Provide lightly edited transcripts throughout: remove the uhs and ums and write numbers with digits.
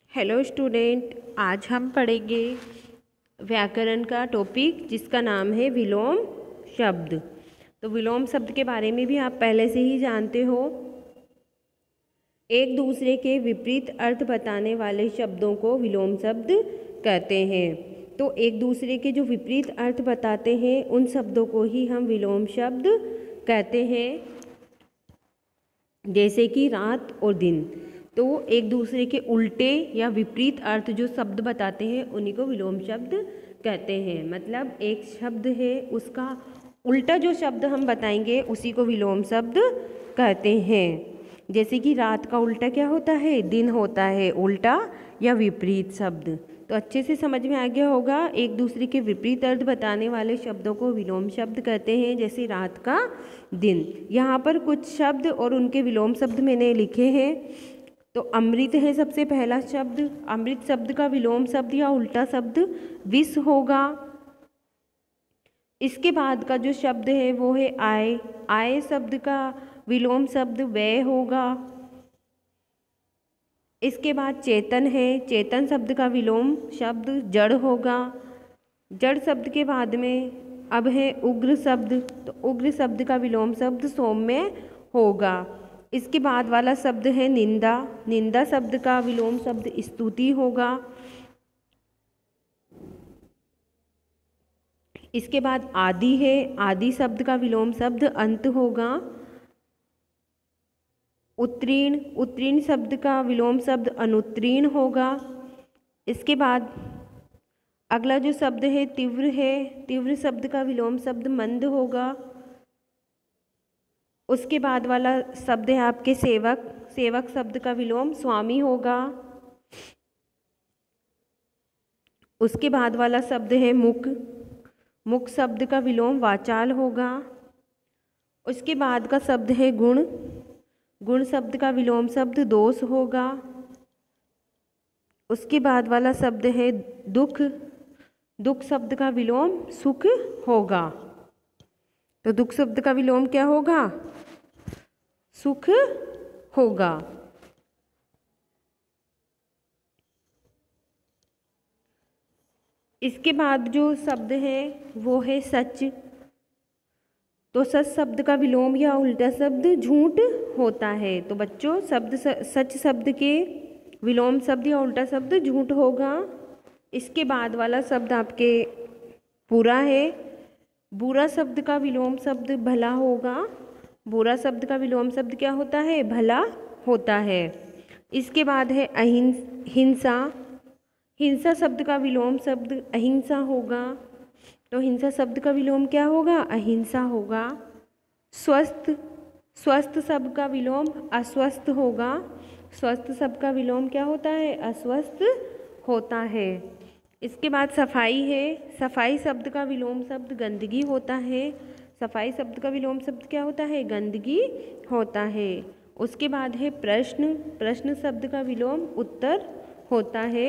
Hello student, आज हम पढ़ेंगे व्याकरण का टॉपिक जिसका नाम है विलोम शब्द। तो विलोम शब्द के बारे में भी आप पहले से ही जानते हो। एक दूसरे के विपरीत अर्थ बताने वाले शब्दों को विलोम शब्द कहते हैं। तो एक दूसरे के जो विपरीत अर्थ बताते हैं उन शब्दों को ही हम विलोम शब्द कहते हैं, जैसे कि रात और दिन। तो एक दूसरे के उल्टे या विपरीत अर्थ जो शब्द बताते हैं उन्हीं को विलोम शब्द कहते हैं। मतलब एक शब्द है, उसका उल्टा जो शब्द हम बताएंगे उसी को विलोम शब्द कहते हैं। जैसे कि रात का उल्टा क्या होता है? दिन होता है, उल्टा या विपरीत शब्द। तो अच्छे से समझ में आ गया होगा। एक दूसरे के विपरीत अर्थ बताने वाले शब्दों को विलोम शब्द कहते हैं, जैसे रात का दिन। यहाँ पर कुछ शब्द और उनके विलोम शब्द मैंने लिखे हैं। तो अमृत है सबसे पहला शब्द। अमृत शब्द का विलोम शब्द या उल्टा शब्द विष होगा। इसके बाद का जो शब्द है वो है आय। आय शब्द का विलोम शब्द व्यय होगा। इसके बाद चेतन है। चेतन शब्द का विलोम शब्द जड़ होगा। जड़ शब्द के बाद में अब है उग्र शब्द। तो उग्र शब्द का विलोम शब्द सौम्य होगा। इसके बाद वाला शब्द है निंदा। निंदा शब्द का विलोम शब्द स्तुति होगा। इसके बाद आदि है। आदि शब्द का विलोम शब्द अंत होगा। उत्तीर्ण। उत्तीर्ण शब्द का विलोम शब्द अनुत्तीर्ण होगा। इसके बाद अगला जो शब्द है तीव्र है। तीव्र शब्द का विलोम शब्द मंद होगा। उसके बाद वाला शब्द है आपके सेवक। सेवक शब्द का विलोम स्वामी होगा। उसके बाद वाला शब्द है मुक। मुक शब्द का विलोम वाचाल होगा। उसके बाद का शब्द है गुण। गुण शब्द का विलोम शब्द दोष होगा। उसके बाद वाला शब्द है दुख। दुख शब्द का विलोम सुख होगा। तो दुख शब्द का विलोम क्या होगा? सुख होगा। इसके बाद जो शब्द है वो है सच। तो सच शब्द का विलोम या उल्टा शब्द झूठ होता है। तो बच्चों, शब्द सच शब्द के विलोम शब्द या उल्टा शब्द झूठ होगा। इसके बाद वाला शब्द आपके बुरा है। बुरा शब्द का विलोम शब्द भला होगा। बुरा शब्द का विलोम शब्द क्या होता है? भला होता है। इसके बाद है हिंसा। हिंसा शब्द का विलोम शब्द अहिंसा होगा। तो हिंसा शब्द का विलोम क्या होगा? अहिंसा होगा। स्वस्थ। स्वस्थ शब्द का विलोम अस्वस्थ होगा। स्वस्थ शब्द का विलोम क्या होता है? अस्वस्थ होता है। इसके बाद सफाई है। सफाई शब्द का विलोम शब्द गंदगी होता है। सफाई शब्द का विलोम शब्द क्या होता है? गंदगी होता है। उसके बाद है प्रश्न। प्रश्न शब्द का विलोम उत्तर होता है।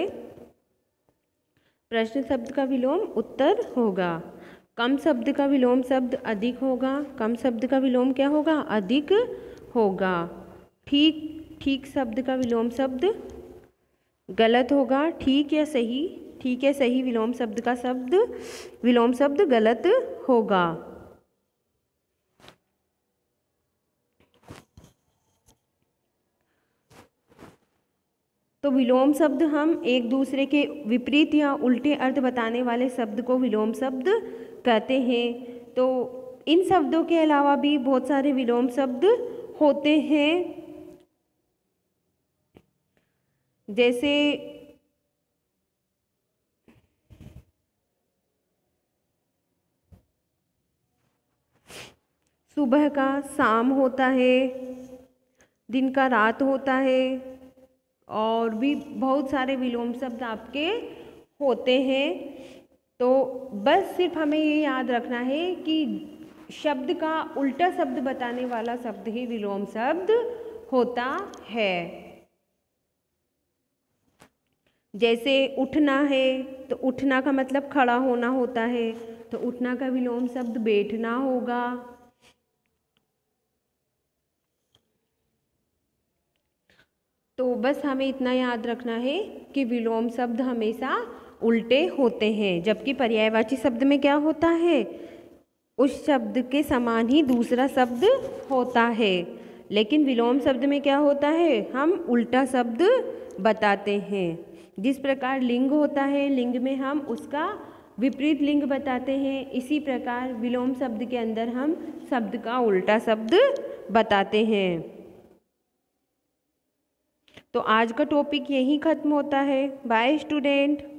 प्रश्न शब्द का विलोम उत्तर होगा। कम शब्द का विलोम शब्द अधिक होगा। कम शब्द का विलोम क्या होगा? अधिक होगा। ठीक। ठीक शब्द का विलोम शब्द गलत होगा। ठीक या सही। ठीक या सही विलोम शब्द का विलोम शब्द गलत होगा। तो विलोम शब्द हम एक दूसरे के विपरीत या उल्टे अर्थ बताने वाले शब्द को विलोम शब्द कहते हैं। तो इन शब्दों के अलावा भी बहुत सारे विलोम शब्द होते हैं, जैसे सुबह का शाम होता है, दिन का रात होता है, और भी बहुत सारे विलोम शब्द आपके होते हैं। तो बस सिर्फ हमें ये याद रखना है कि शब्द का उल्टा शब्द बताने वाला शब्द ही विलोम शब्द होता है। जैसे उठना है, तो उठना का मतलब खड़ा होना होता है। तो उठना का विलोम शब्द बैठना होगा। तो बस हमें इतना याद रखना है कि विलोम शब्द हमेशा उल्टे होते हैं, जबकि पर्यायवाची शब्द में क्या होता है, उस शब्द के समान ही दूसरा शब्द होता है। लेकिन विलोम शब्द में क्या होता है, हम उल्टा शब्द बताते हैं। जिस प्रकार लिंग होता है, लिंग में हम उसका विपरीत लिंग बताते हैं, इसी प्रकार विलोम शब्द के अंदर हम शब्द का उल्टा शब्द बताते हैं। तो आज का टॉपिक यहीं ख़त्म होता है। Bye student.